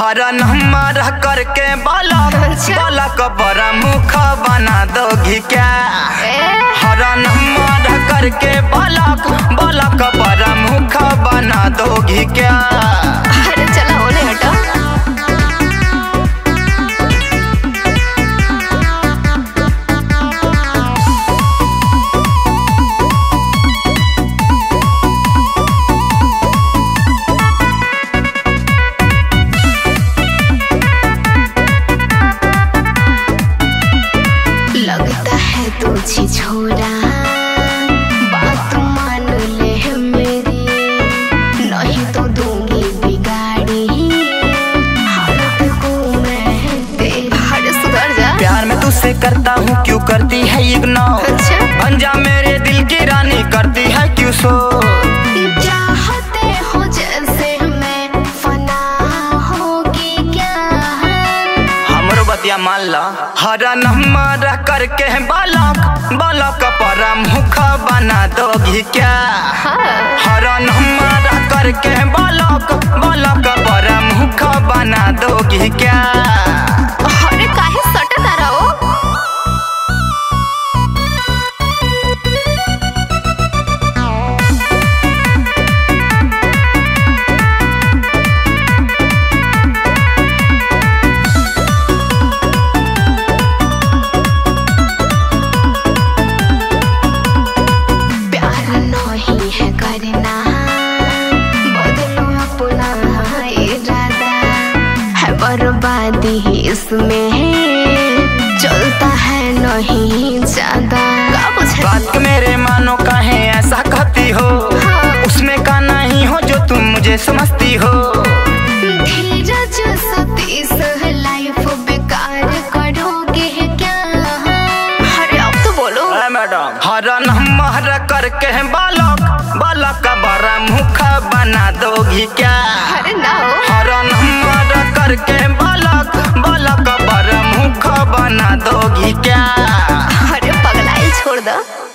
हरन हमारा करके बालक बालक बड़ा मुख बना दोगी क्या? हरन हमारा करके बालक बालक बड़ा मुख बना दोगी क्या? अरे चला होने हटा। लगता है तुझे छोड़ा, बात मान ले मेरी, नहीं तो दूंगी बिगाड़ी हालत को मैं तेरी। अरे सुधर जा। प्यार में तुझसे करता हूँ क्यों करती है इग्नोर? अच्छा? बन जा मेरे दिल की रानी करती है क्यों सो? चाहते हो जैसे मैं फना होगी क्या? हमरो बतिया मान ला। हरन हमारा करके बालक बालक पर मुख बना दोगी क्या? हरन हमारा करके बालक बालक पर मुख बना दोगी क्या? अरे काहे सटता रहो? नहीं है करना, बदलो अपना इरादा, है बर्बादी इसमें चलता है नहीं ज्यादा। बात मेरे मानो काहे ऐसा कहती हो? उसमें का नहीं हो जो तुम मुझे समझती हो। धीरज सतीश लाइफ बेकार करोगे क्या? अरे अब तो बोलो। मैडम हरन हमारा करके बालक बालक बड़ा मुख बना दोगी क्या? अरे ना हो। हरन हमारा करके बालक बालक बड़ा मुख बना दोगी क्या? अरे पगलाई छोड़ दो।